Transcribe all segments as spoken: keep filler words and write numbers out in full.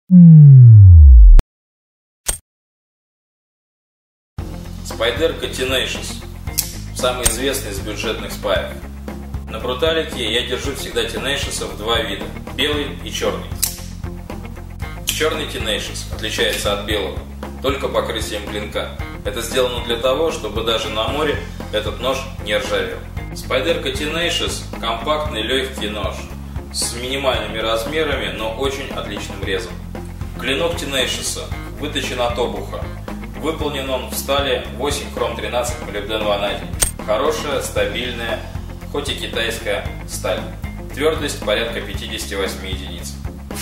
Спайдерка Tenacious, самый известный из бюджетных спаек. На бруталике я держу всегда Tenacious в два вида – белый и черный. Черный Tenacious отличается от белого только покрытием клинка. Это сделано для того, чтобы даже на море этот нож не ржавел. Спайдерка Tenacious – компактный легкий нож с минимальными размерами, но очень отличным резом. Клинок Tenacious выточен от обуха. Выполнен он в стали восемь хром тринадцать молибден ванадий. Хорошая, стабильная, хоть и китайская сталь. Твердость порядка пятьдесят восемь единиц.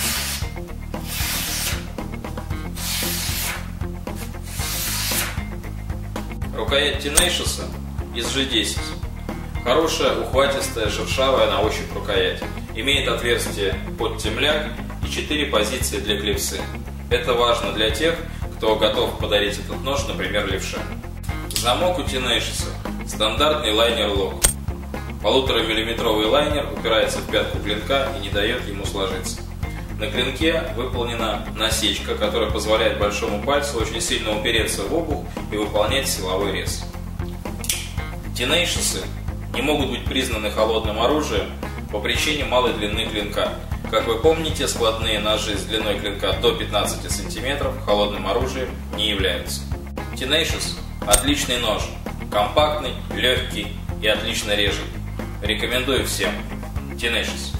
Рукоять Tenacious из джи десять. Хорошая, ухватистая, шершавая на ощупь рукоять. Имеет отверстие под темляк и четыре позиции для клипсы. Это важно для тех, кто готов подарить этот нож, например, левше. Замок у Tenacious стандартный лайнер-лок. Полуторамиллиметровый лайнер упирается в пятку клинка и не дает ему сложиться. На клинке выполнена насечка, которая позволяет большому пальцу очень сильно упереться в обух и выполнять силовой рез. Tenacious не могут быть признаны холодным оружием по причине малой длины клинка. Как вы помните, складные ножи с длиной клинка до пятнадцати сантиметров холодным оружием не являются. Tenacious – отличный нож, компактный, легкий и отлично режет. Рекомендую всем. Tenacious.